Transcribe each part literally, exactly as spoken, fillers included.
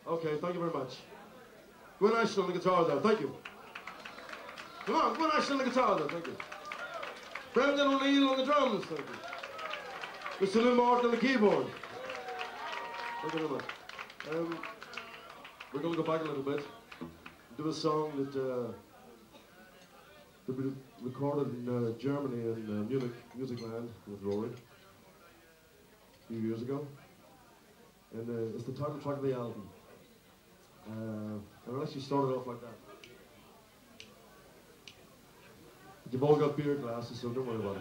Okay, thank you very much. Gwyn Ashton on the guitar there, thank you. Come on, Gwyn Ashton on the guitar there, thank you. Brendan O'Neill on the drums, thank you. Mister Lou Martin on the keyboard. Thank you very much. Um, we're going to go back a little bit. Do a song that, uh, that we recorded in uh, Germany in uh, Munich Music Land with Rory a few years ago. And uh, it's the title track of the album. Uh, and it actually started off like that. You've all got beer glasses, so don't worry about it.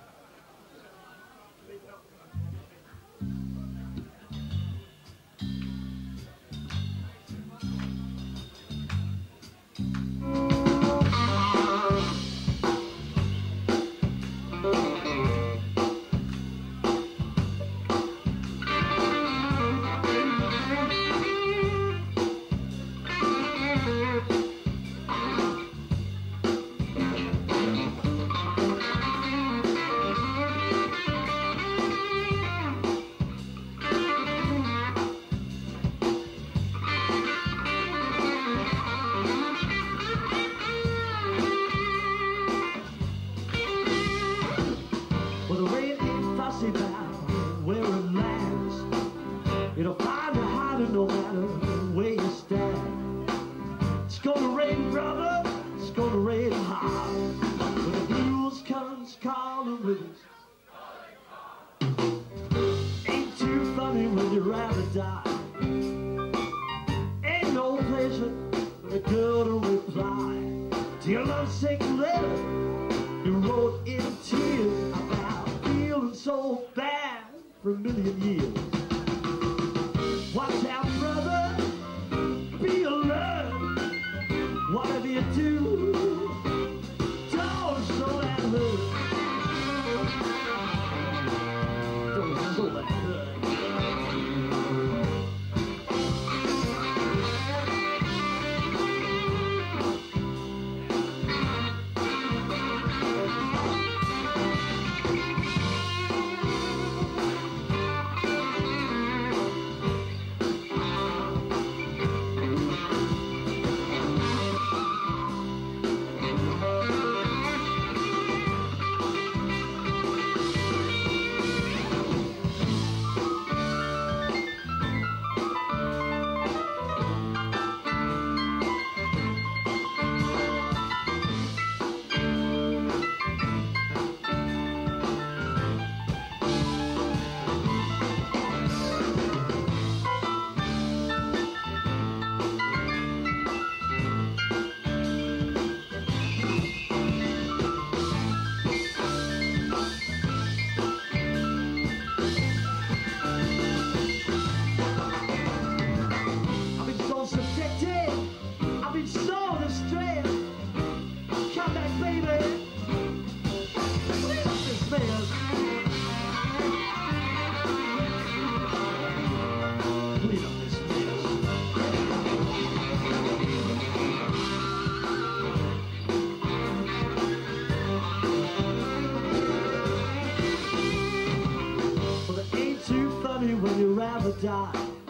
Die.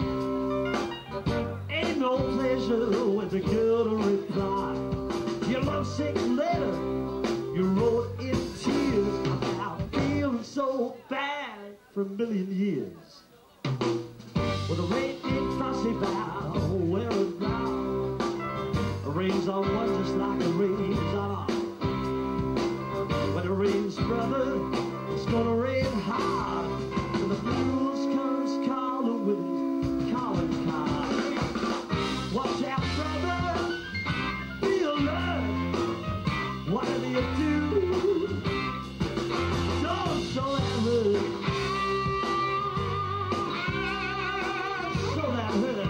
Ain't no pleasure with a girl to reply. Your lovesick letter you wrote in tears about feeling so bad for a million years. With a rain ain't fussy bow, wearing brown. It rains on one just like it rains on all. When it rains, brother, it's gonna rain hard. And the blues comes calling with his calling card. Watch out, brother, be alert. Whatever you do, don't show that hurt. Show that hurt.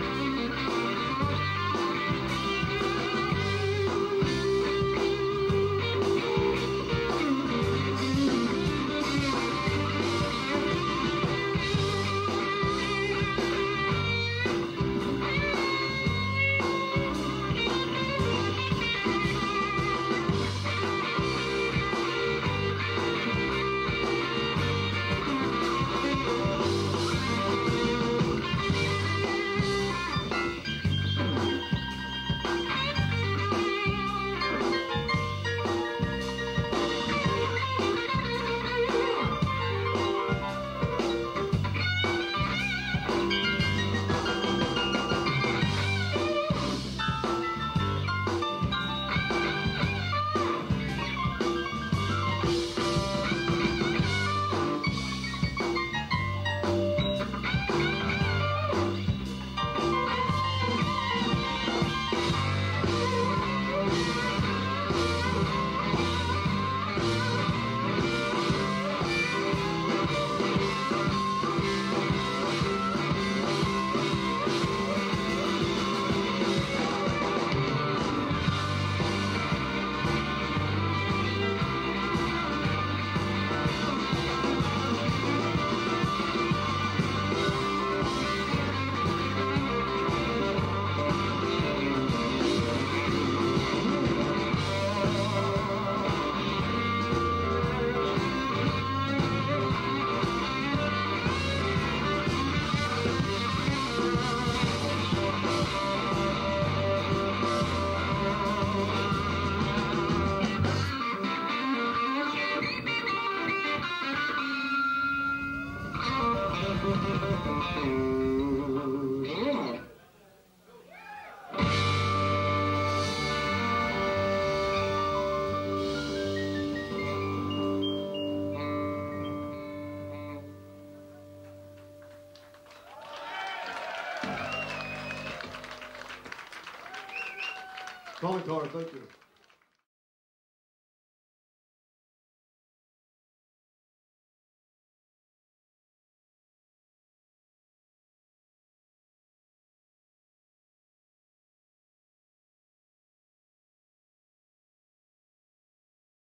Call me Tar, thank you.